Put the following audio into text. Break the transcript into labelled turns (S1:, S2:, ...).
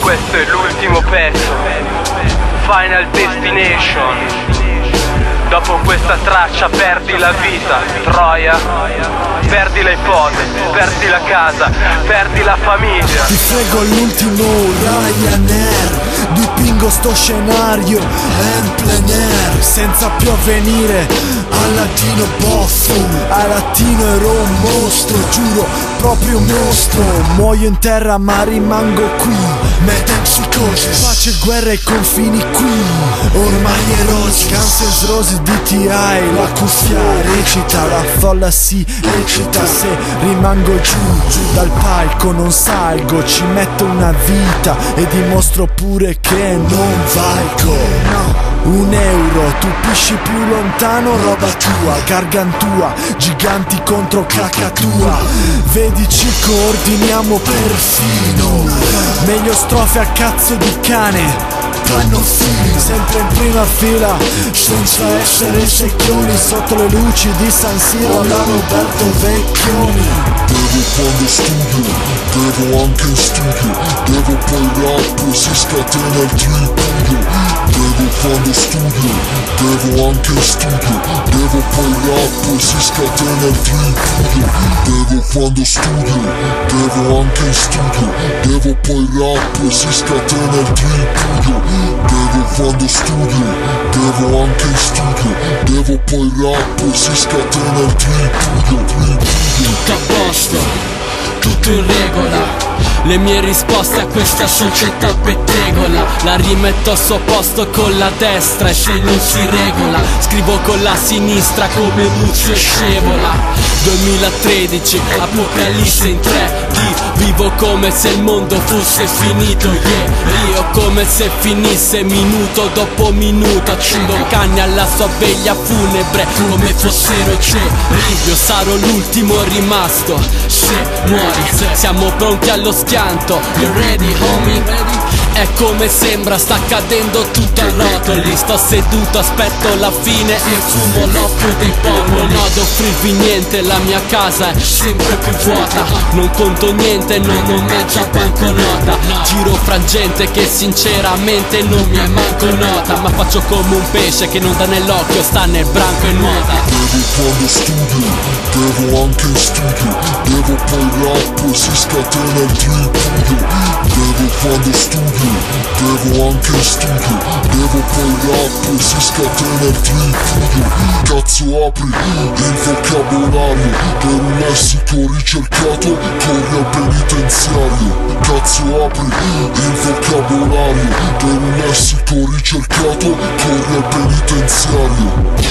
S1: Questo è l'ultimo pezzo, Final Destination. Dopo questa traccia perdi la vita, troia. Perdi le ipotesi, perdi la casa, perdi la famiglia.
S2: Ti frego l'ultimo Ryanair, dipingo sto scenario en plein air, senza più avvenire. Al latino boffo, al latino ero un mostro, giuro, proprio un mostro. Muoio in terra ma rimango qui, metempsicosi, pace, guerra e confini qui. Ormai erosi, Guns N' Roses, DTI, la cuffia recita, la folla si recita. Se rimango giù dal palco non salgo, ci metto una vita e dimostro pure che non valgo. Un euro, tu pisci più lontano, roba tua, gargantua, giganti contro cacatua. Vedi ci coordiniamo perfino, meglio strofe a cazzo di cane. Fanno fili, sempre in prima fila, senza essere secchioni, sotto le luci di San Siro da Roberto Vecchioni.
S3: Bevo quando studio, bevo anche in studio, bevo poi rap, si scatena il tripudio. Bevo quando studio, bevo anche in studio, bevo poi rap, si scatena il tripudio. Bevo quando studio, bevo anche in studio, bevo poi rap, si scatena il tripudio. Bevo quando studio, bevo anche in studio, bevo poi rap, si scatena il tripudio.
S4: Tutto a posto, tutto in regola. Le mie risposte a questa società pettegola la rimetto al suo posto con la destra, e se non si regola scrivo con la sinistra come Lucio Scevola. 2013, apocalisse in 3D, vivo come se il mondo fosse finito, yeah. Io come se finisse minuto dopo minuto, accendo canne alla sua veglia funebre come fossero i ceri. Io sarò l'ultimo rimasto, se muori siamo pronti allo schianto. You ready homie? È come sembra, sta cadendo tutto a rotoli. Sto seduto, aspetto la fine e fumo l'oppio dei popoli. Non ho da offrirvi niente, la mia casa è sempre più vuota. Non conto niente, non ho mezza banconota. Giro fra gente che sinceramente non mi è manco nota, ma faccio come un pesce che non dà nell'occhio, sta nel branco e nuota.
S3: Bevo quando studio, bevo anche in studio, bevo poi rap, si scatena il tripudio. Bevo quando studio, bevo anche in studio, bevo poi rap, si scatena il tripudio. Cazzo apri il vocabolario, per un lessico ricercato corri al penitenziario. Cazzo apri il vocabolario, per un lessico ricercato corri al penitenziario.